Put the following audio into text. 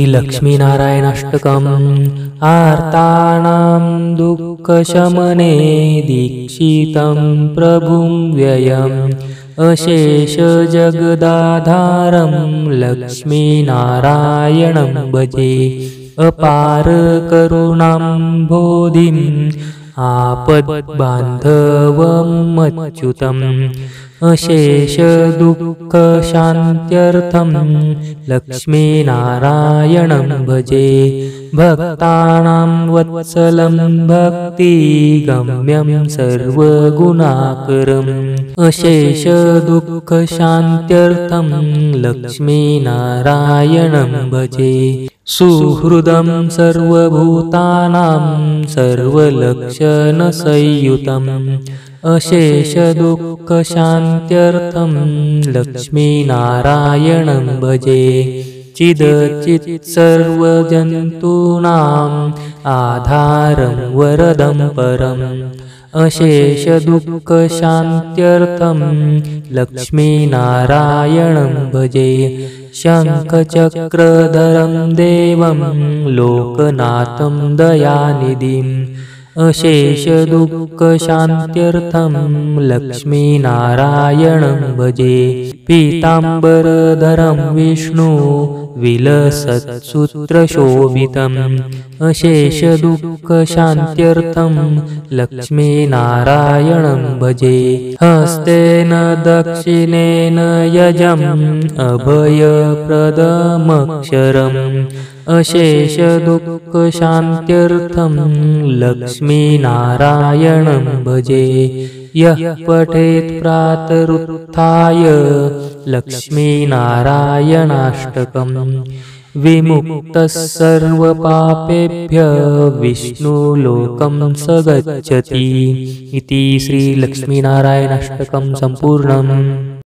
श्रीलक्ष्मीनारायणाष्टकम् आर्तानां दुःखशमने दीक्षितं प्रभुं व्ययम् अशेषजगदाधारं लक्ष्मीनारायणं भजे। अपार करुणाम्भोधिम् आपद्बान्धवम् अच्युतम् अशेष दुःखशान्त्यर्थं लक्ष्मीनारायणं भजे। भक्तानां वत्सलं भक्तिगम्यं सर्वगुणाकरम् अशेष दुःखशान्त्यर्थं लक्ष्मीनारायणं भजे। सुहृदं सर्वभूतानां सर्वलक्षणसंयुतम् अशेष दुःखशान्त्यर्थं लक्ष्मीनारायणं भजे। चिदचित् सर्वजन्तूनाम् आधारं वरदं परम् अशेष दुःखशान्त्यर्थं लक्ष्मीनारायणं भजे। शङ्खचक्रधरं देवं लोकनाथं दयानिधिम् अशेष दुःखशान्त्यर्थं लक्ष्मीनारायणं भजे। पीताम्बरधरं विष्णु विलसत्सूत्रशोभितम् अशेष दुःखशान्त्यर्थं लक्ष्मीनारायणं भजे। हस्तेन दक्षिणेन यजम् अभयप्रदमक्षरम् अशेष दुःखशान्त्यर्थं लक्ष्मीनारायणं भजे। यः पठेत् प्रातरुत्थाय लक्ष्मीनारायणाष्टकम् विमुक्तः सर्वपापेभ्यः विष्णुलोकं स गच्छति। इति श्रीलक्ष्मीनारायणाष्टकं सम्पूर्णम्।